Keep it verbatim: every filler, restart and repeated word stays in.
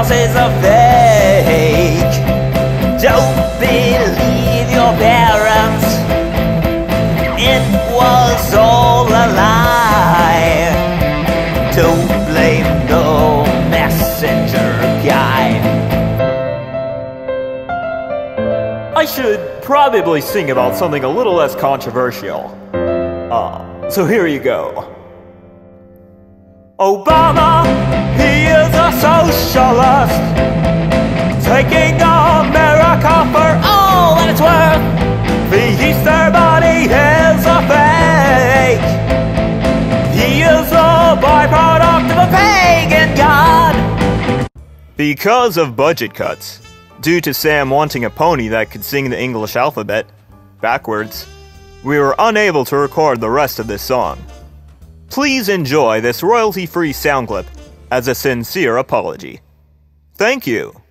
Claus is a fake. Don't believe your parents. It was all a lie. Don't blame the messenger guy. I should probably sing about something a little less controversial. Uh, so here you go. Obama, he is a socialist, taking America for all that it's worth. The Easter Bunny is a fake. He is a byproduct of a pagan god. Because of budget cuts, due to Sam wanting a pony that could sing the English alphabet backwards, we were unable to record the rest of this song. Please enjoy this royalty-free sound clip as a sincere apology. Thank you.